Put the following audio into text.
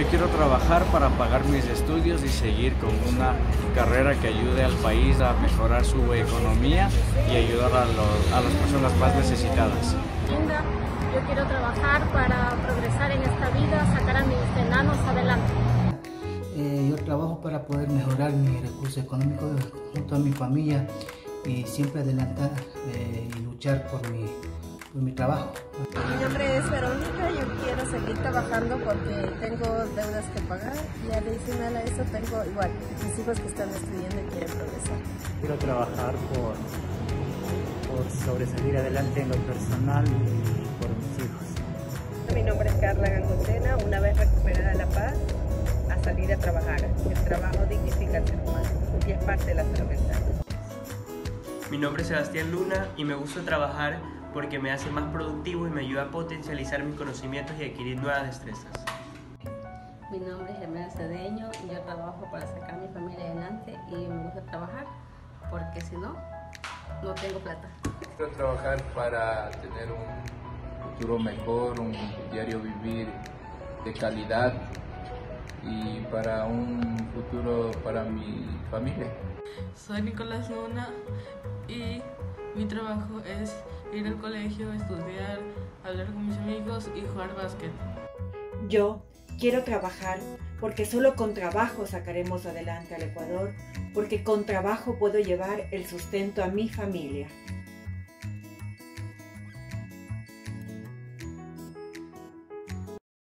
Yo quiero trabajar para pagar mis estudios y seguir con una carrera que ayude al país a mejorar su economía y ayudar a las personas más necesitadas. Linda, yo quiero trabajar para progresar en esta vida, sacar a mis enanos adelante. Yo trabajo para poder mejorar mi recurso económico junto a mi familia y siempre adelantar y luchar por mi trabajo. Mi nombre es Verónica, yo quiero seguir trabajando porque tengo deudas que pagar y adicional a eso tengo igual mis hijos que están estudiando y quieren progresar. Quiero trabajar por sobresalir adelante en lo personal y por mis hijos. Mi nombre es Carla Gangotena, una vez recuperada la paz, a salir a trabajar. El trabajo dignifica al ser humano y es parte de la salud mental. Mi nombre es Sebastián Luna y me gusta trabajar porque me hace más productivo y me ayuda a potencializar mis conocimientos y adquirir nuevas destrezas. Mi nombre es Germán Cedeño y yo trabajo para sacar a mi familia adelante y me gusta trabajar porque si no, no tengo plata. Quiero trabajar para tener un futuro mejor, un diario vivir de calidad y para un futuro para mi familia. Soy Nicolás Luna y mi trabajo es ir al colegio, estudiar, hablar con mis amigos y jugar básquet. Yo quiero trabajar porque solo con trabajo sacaremos adelante al Ecuador, porque con trabajo puedo llevar el sustento a mi familia.